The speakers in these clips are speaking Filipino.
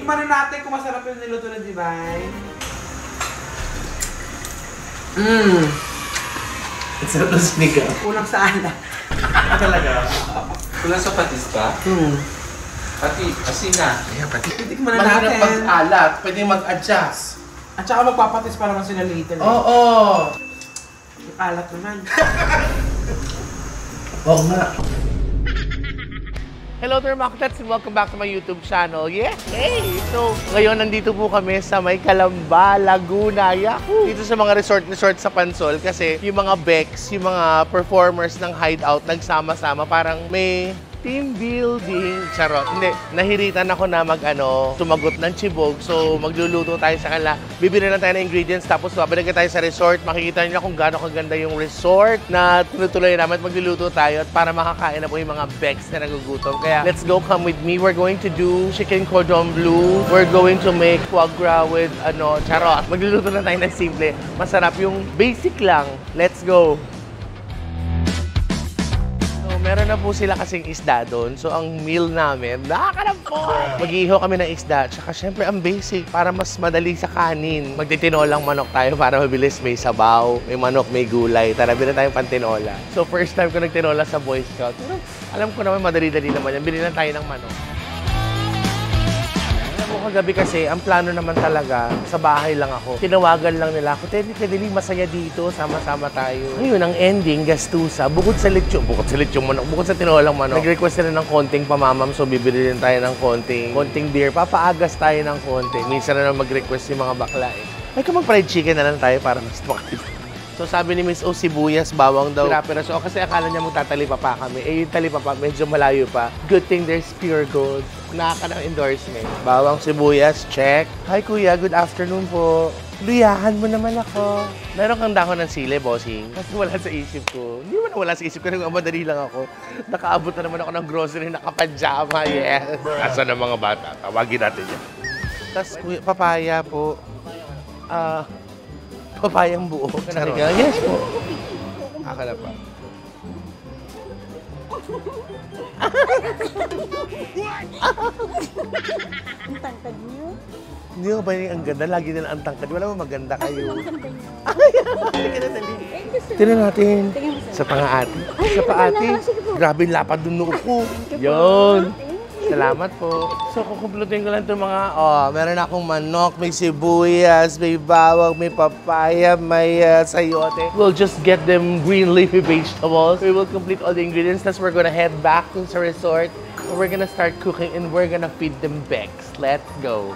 Tikman na natin kung masarap yung niluto ng Divine. Ang sarap ng sinigang. Kulang sa alat. Talaga? Kulang sa patis ka? Pati, asin na. Ayan, pati. Tikman na natin. Mahirap pag-alat. Pwede mag-adjust. At saka magpapatis para naman sila later. Oo. Yung alat naman. Oo nga. Hello there mga kutets and welcome back to my YouTube channel. Yeah! Hey! So, ngayon nandito po kami sa may Calamba, Laguna. Yahoo! Dito sa mga resort sa Pansol kasi yung mga Becks, yung mga performers ng Hideout nagsama-sama. Parang may team building. Charot. Hindi. Nahiritan ako na tumagot ng chibog. So, magluluto tayo sa kanila. Bibili lang tayo ng ingredients. Tapos, babalik tayo sa resort. Makikita nyo kung gaano kaganda yung resort na tinutuloy namin at magluluto tayo at para makakain na po yung mga Becks na nagugutom. Kaya, let's go. Come with me. We're going to do chicken cordon bleu. We're going to make foie gras with charot. Magluluto lang tayo ng simple. Masarap yung basic lang. Let's go. Meron na po sila kasing isda doon. So, ang meal namin, nakakarap po! Mag-iihaw kami ng isda. Tsaka, syempre, ang basic, para mas madali sa kanin. Magtitinolang manok tayo para mabilis. May sabaw, may manok, may gulay. Tara, bilhin tayong pantinola. So, first time ko nagtinola sa Boy Scout. Pero, alam ko naman, madali-dali naman yan. Bilhin lang tayo ng manok. Kagabi kasi, ang plano naman talaga, sa bahay lang ako. Tinawagan lang nila ako, Teddy, masaya dito, sama-sama tayo. Ngayon, ang ending, gastusa, bukod sa lechong manok, bukod sa tinolang manok, nag-request sila ng konting pamamam, so bibili din tayo ng konting beer, papaagas tayo ng konti. Minsan na mag-request yung mga bakla eh. Ay, mag-fried chicken na lang tayo para mas makakita. So sabi ni Miss O, sibuyas, bawang daw. So kasi akala niya magtatalipa pa kami. Eh yung talipa pa, medyo malayo pa. Good thing there's pure gold. Nakaka ng endorsement. Bawang, sibuyas, check. Hi kuya, good afternoon po. Luyahan mo naman ako. Meron kang dahon ng sili, bossing. Kasi wala sa isip ko. Hindi mo na wala sa isip ko. Madali lang ako. Nakaabot na naman ako ng grocery, nakapanjama. Yes. Asa ng mga bata? Tawagin natin yan. Tapos kuya, papaya po. Papayang buo. Yes po. Akala pa. Ang tangkad niyo? Hindi ko ba yung ang ganda? Lagi nila ang tangkad. Wala mo maganda kayo. Ang ganda niyo. Hindi ka na dali. Tignan natin. Sa pangaati. Sa paati. Grabe yung lapad ng noo ko. Yun. Salamat po. So, kukumplutin ko lang itong mga, meron akong manok, may sibuyas, may bawang, may papaya, may sayote. We'll just get them green leafy vegetables. We will complete all the ingredients. That's we're gonna head back to the resort. We're gonna start cooking and we're gonna feed them Becks. Let's go.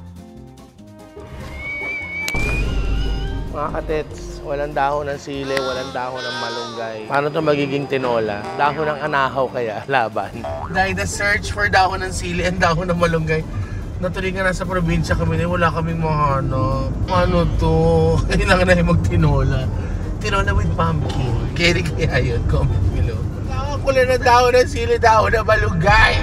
Mga katets, walang dahon ng sili, walang dahon ng malunggay. Paano ito magiging tinola? Dahon ng anahaw kaya, laban. Dahil the search for dahon ng sili and dahon ng malunggay, natuloy nga nasa probinsya kami, wala kaming mga ano to, kailangan na yung magtinola. Tinola with pumpkin. Kaya yun, comment below. Nakakulan ng dahon ng sili, dahon ng malunggay.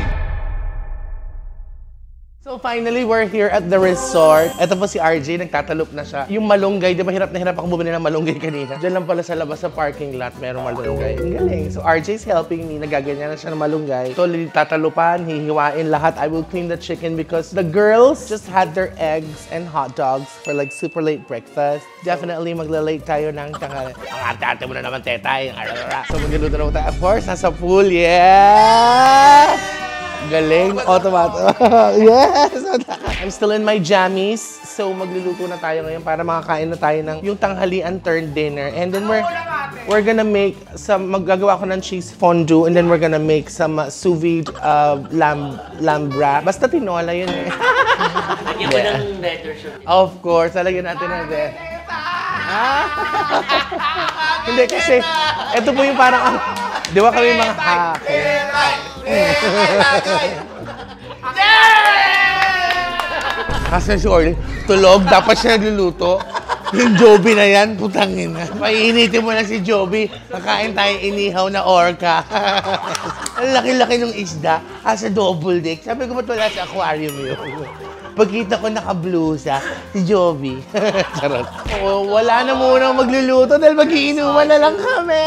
So finally, we're here at the resort. Ito po si RJ, nagtatalop na siya. Yung malunggay, di ba hirap na hirap ako bumili ng malunggay kanina? Diyan lang pala sa labas sa parking lot, merong malunggay. Ang galing. So RJ's helping me, nagaganyan na siya ng malunggay. So tatalupan, hihiwain lahat. I will clean the chicken because the girls just had their eggs and hot dogs for like super late breakfast. Definitely magla-late tayo ng tanghali. Ang ate-ate mo na naman, tetay. So magluluto na tayo. Of course, nasa pool. Yeah! Galing, automato. Yes! I'm still in my jammies. So, magluluto na tayo ngayon para makakain na tayo ng yung tanghalian turned dinner. And then we're gonna make some, maggagawa ko ng cheese fondue. And then we're gonna make some sous vide lamb wrap. Basta tinola yun eh. Lagyan mo ng letter siya. Of course, lalagyan natin ng letter. Hindi kasi, ito po yung parang, di ba kami mga kasi sorry, tulog, dapat siya nagluluto. Yung Joby na yan, putangin na. Paiinitin mo na si Joby, kakain tayo inihaw na orca. Ang laki-laki ng isda, sa double deck. Sabi ko, ba't wala sa aquarium yun? Pagkita ko naka-blusa, si Joby. Charot. Wala na muna magluluto dahil mag-iinuman na lang kami.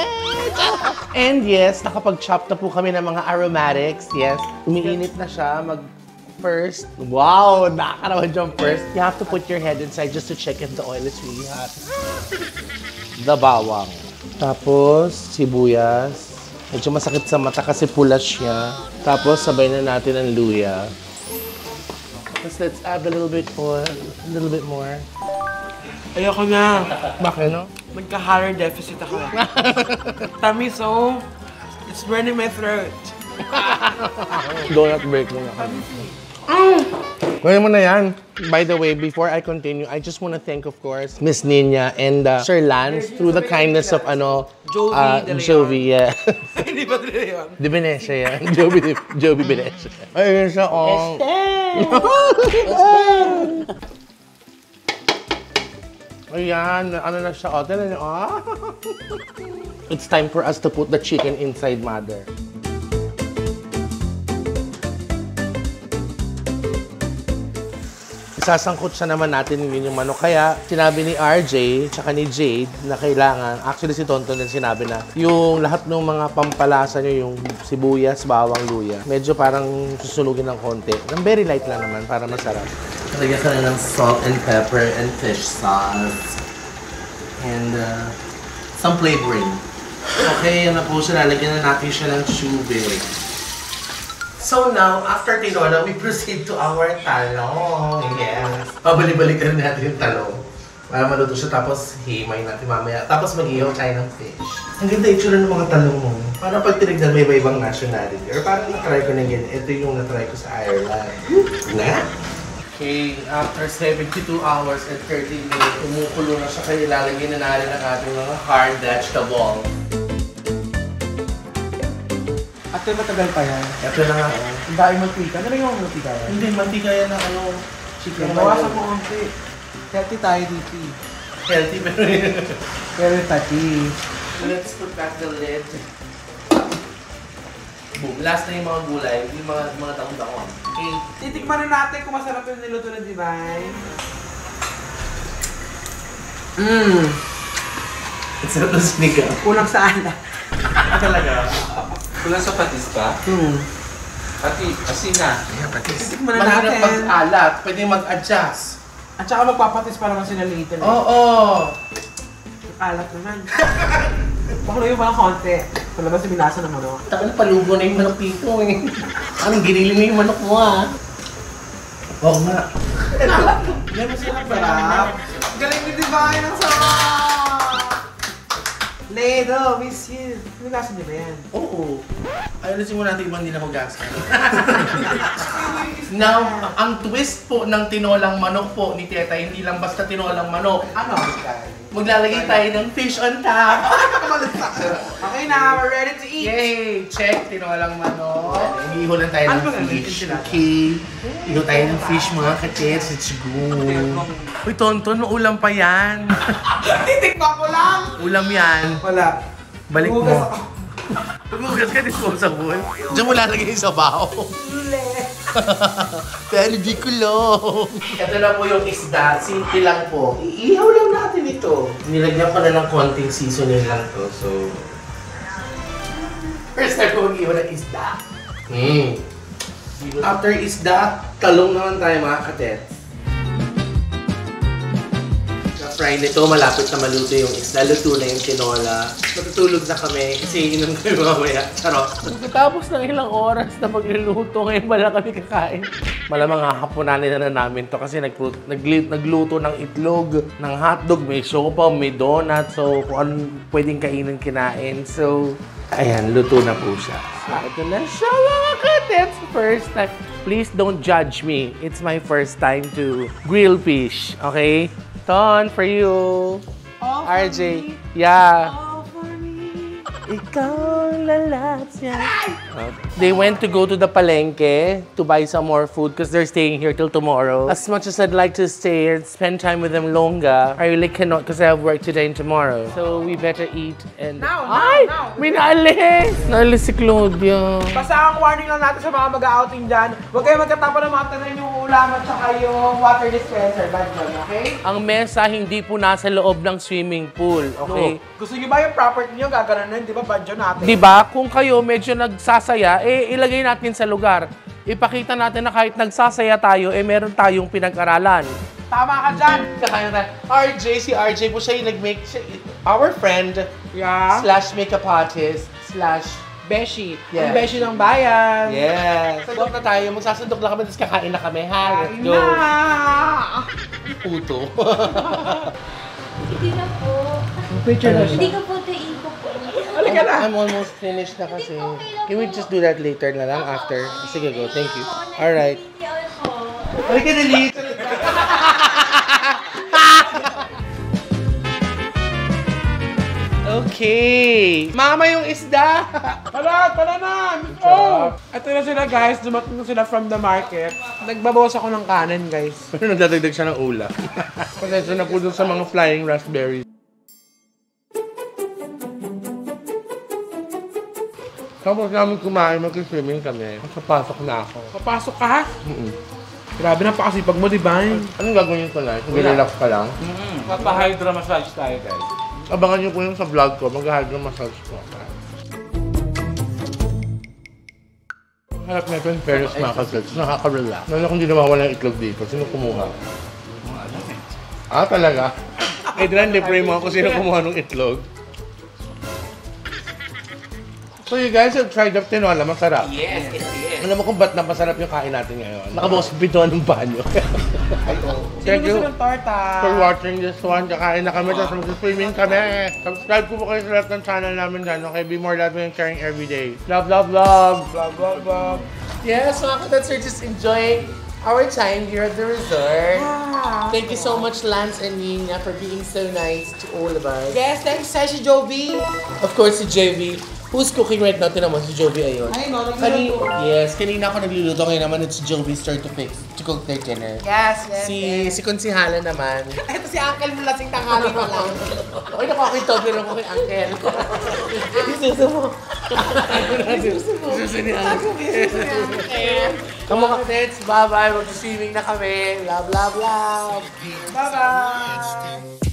And yes, nakapag-chop na po kami ng mga aromatics. Yes, umiinit na siya. first. Wow, nakakarawan jump first. You have to put your head inside just to check if the oil is really hot. The bawang. Tapos, sibuyas. Medyo masakit sa mata kasi pulas siya. Tapos, sabay na natin ang luya. Tapos, let's add a little bit more. A little bit more. Ayoko na. Bakit, no? Magka-calorie deficit ako. Tummy so, it's burning my throat. Donut break muna kami. Gawin mo na yan. By the way, before I continue, I just want to thank, of course, Miss Nina and Sir Lance through the kindness of Jovi De Leon. Jovi, yeah. Hindi ba rin yun? Di Venecia yan. Jovi Venecia. Ayun siya, oh. Ayan, ano na siya, oh. Tignan niyo, oh. It's time for us to put the chicken inside, Mother. Isasangkot siya naman natin yun yung manok. Kaya sinabi ni RJ tsaka ni Jade na kailangan, actually si Tonton din sinabi na yung lahat ng mga pampalasa nyo, yung sibuyas, bawang, luya, medyo parang susunugin ng konti. Ng very light lang naman para masarap. Lagyan ka na ng salt and pepper and fish sauce. And some flavoring. Okay, yan na po siya. Lalagyan na natin siya ng tubig. So now, after tinola, we proceed to our talong. Yes. Pabalik-balikan natin yung talong. Para maluto siya, tapos himay natin mamaya. Tapos mag-ihaw tayo ng fish. Ang ganda itsura ng mga talong mo. Para pag tinignan may iba-ibang nationality. Or parang na-try ko na yun. Ito yung na-try ko sa Ireland. Na? Okay, after 72 hours and 30 minutes, umukulo na siya. Kaya ilalagay na natin ang ating mga hard vegetable. Ate, matagal pa yan. Ito na nga. Ang dahil mantika. Ano yung mantika yan? Hindi, mantika yan ng chicken. Bawasan mo konti. Healthy tayo dito. Healthy pero Pero tati. let's put back the lid. Boom. Last na yung mga gulay, yung mga taong-taon. Okay. Titikman na natin kung masarap yung niluto ng Divine. It's not a sneaker. Kulang sa ala. Talaga. Kulang sa patis pa? Pati, asin na. Titikman na Mahirap natin. mag-alat, pwede mag-adjust. At saka magpapatis para naman sila later. Oo. Alat naman. Baklo yung mga konti. Palabas yung binasa ng manok. Taka na palugo na yung manok dito eh. Anong giniling mo yung manok mo ah? Oo nga. Hindi mo sila sarap. Galing ni Divine ang sarap! Ledo, miss you. Nilasan niyo ba yan? Oo. Ayusin mo natin ibang hindi na ako gas. Now, ang twist po ng tinolang manok po ni Teta, hindi lang basta tinolang manok. Ano? Maglalagay tayo ng fish on top. Okay na, we're ready to eat. Yay! Check, tinolang manok. Iho lang tayo Ano ng ba nga fish. natin sila? Okay. Iho tayo ng fish mga kachets. Let's go. Uy, Tonton, ulam pa yan. Titikman ko lang! Ulam yan. Wala. Balik mo. Hugas ako. Hugas ka disposable. Diyan mo lalagay yung sabaw. Pero di ko lang. Ito na po yung isda. Simple lang po. Iihaw lang natin ito. Nilagyan ko na ng konting seasoning lang to. So, first time ko mag-ihaw ng isda. After isda, talong naman tayo mga katets. Fry nito, malapit na maluto yung isda. Luto na yung tinola. Matutulog na kami kasi inom kami mamaya. Charot. Pagkatapos ng ilang oras na magluluto, ngayon wala kami kakain. Malamang hahapunanin na namin to kasi nagluto ng itlog, ng hotdog, may siopaw, may donut. So, kung anong pwedeng kainin, kinain. So, ayan, luto na po siya. So, ito na siya mga katets. First time. Please don't judge me. It's my first time to grill fish. Okay? Ton, for you. All for RJ. me. Yeah. All for me. Ikaw lalat niya. They went to go to the palengke to buy some more food because they're staying here till tomorrow. As much as I'd like to stay and spend time with them longer, I really cannot because I have work today and tomorrow. So we better eat and... Now. May naalis! Naalis si Claudia. Basta ang warning lang natin sa mga mag-outing dyan, huwag kayo magkatapa ng mga tanan yung ulam at saka yung water dispenser. Bad one, okay? Ang mesa hindi po nasa loob ng swimming pool, okay? No. Gusto nyo ba yung property nyo, gagano'n na, di ba? Bad yun natin. Di ba? Kung kayo medyo nagsasaya, ilagay natin sa lugar. ipakita natin na kahit nagsasaya tayo, meron tayong pinag-aralan. Tama ka dyan. Kakain na. RJ, si RJ po siya yung nag-make, our friend, Yeah. slash makeup artist, slash, Beshi. Yes. Ang Beshi ng bayan. yes. Sandok na tayo, magsasandok na kami, tapos kakain na kami, ha? Let's go. Na! Puto. Hindi na po. Picture na siya. Hindi ko po ito ipo po. Halika na. I'm almost finished na kasi. Hindi, okay lang Can we po. just do that later na lang, after? Sige, go. Thank you. Alright. Po. Halika na, Liz. Okay. Mama yung isda. Tara na! Oh! Ito na sila guys, dumating na sila from the market. Nagbabawas ako ng kanin guys. Pero nagdadagdag siya ng ula. Pasensya na po dun sa mga flying raspberries. Tapos namin kumain, mag-swimming kami. Nakapasok na ako. Papasok ka ha? Grabe na pakasipag mo, di ba? Anong gagawin ko na? Relax ka lang. Papa-hydra massage tayo, guys. Abangan niyo po yung sa vlog ko, mag-hydro massage ko. Harap na ito yung Paris Macasets, nakaka-relax. Lalo kung hindi nawawala yung itlog dito, sino kumuha? Ah, talaga? Adrian, libre mo ako sino kumuha ng itlog. So you guys have tried the tinola, masarap. Yes, it is. Alam mo kung ba't napasarap yung kain natin ngayon? Nakabukas pito ng banyo. Thank you Gusto ng torta. for watching this one. Kakain na kami, tapos mag-swimming kami. Subscribe po kayo sa lahat ng channel namin dyan, okay? Be more loving and caring every day. Love, love, love! Blah, blah, blah. Yes, mga kadats, we're just enjoying our time here at the resort. Thank you so much, Lance and Nina, for being so nice to all of us. Yes, thanks sa si Jovi. Of course, si JV. Who's cooking right now? Tinan mo, si Jovi ayun. Ay, no, nagluluto. Yes, kanina ako nagluluto. Ngayon naman, it's Jovi's turn to cook their dinner. Yes, yes, Si Konsihala naman. Ito si Uncle mo lasing tanghali pa lang. Oy, nakakita din ako kay Uncle. Isuso mo. Isuso ni Uncle. Come on, kadets. Bye-bye. Mag-swimming na kami. Love, love, love. Bye-bye.